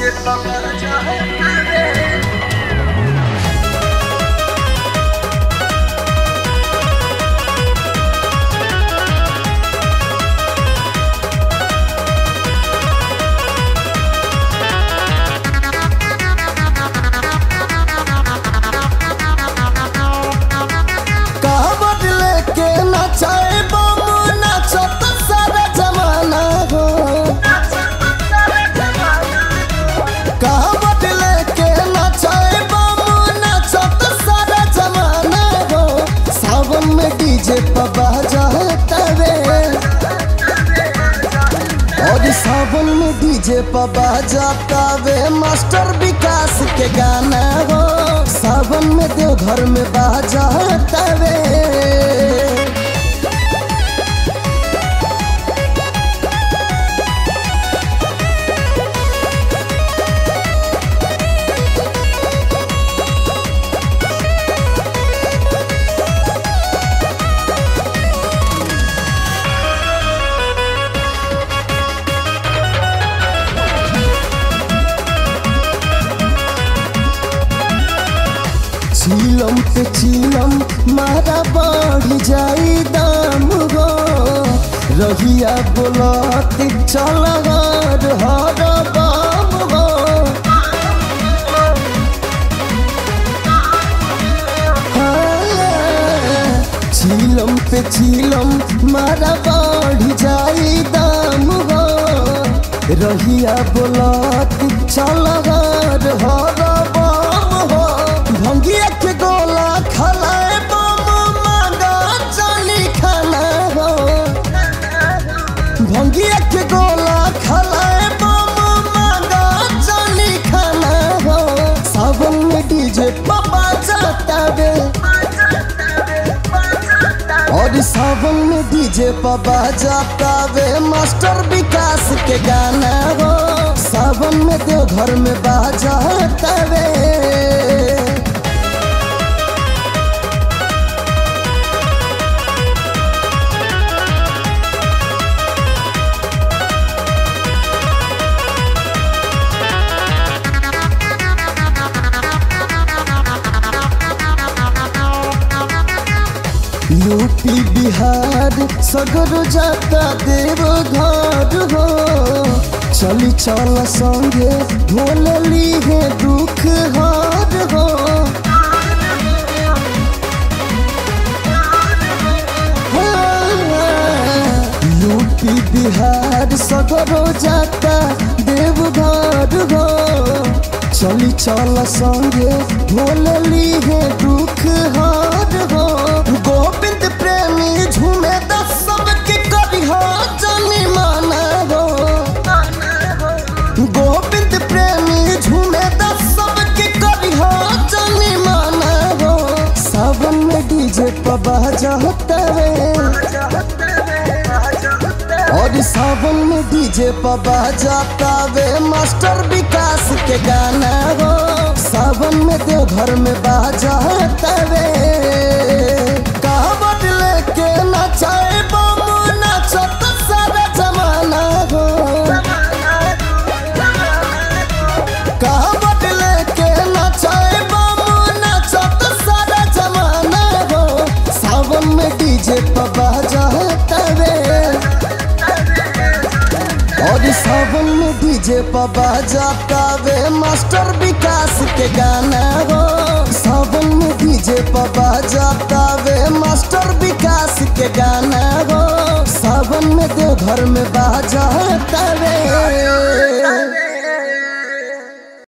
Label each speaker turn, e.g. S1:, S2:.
S1: सावन में डीजे पर बजाता वे मास्टर विकास के गाना हो। सावन में देवघर में बजाता वे चीलम पे चीलम मारा बढ़ जाई दाम हो। रहिया बोलत चल हर बाम हो। चीलम पे चीलम मारा बढ़ जाई दाम हो। रहिया बोलत चल हर बाम हो। भंगिया के गोला खलाए बम मांगा चली खाना हो। भंगिया के गोला खलाए बम मांगा चली खाना हो। सावन में डीजे पापा जाता वे और सावन में डीजे पापा जाता वे मास्टर विकास के गाना हो। सावन में देवघर में बजाता वे यूपी बिहार सगर जाता देवघर हो। चली चल संगे भोलली है दुख हार हो। यूपी बिहार सगर जाता देवघर हो। चली चल संगे भोलली है दुख हार हो। गोविंद प्रेमी झूमे दस सबके करी हो जानी माना हो। गोविंद प्रेमी झूमे दस सबके करी हो जानी माना हो। सावन में डीजे पर बजाता वे और सावन में डीजे पर बजाता वे मास्टर विकास के गाना हो। सावन में देवघर में बजाता वे कहावत लेके नचाए बम नाचत सारा जमाना हो। कहावत लेके नचाए बम नाचत सारा जमाना हो। सावन में डीजे पर बजाता वे और सावन में डीजे पर बजाता वे मास्टर विकास के गाना हो। सावन में डीजे पर बजाता वे मास्टर विकास के गाना हो। सावन में देवघर में बजाता वे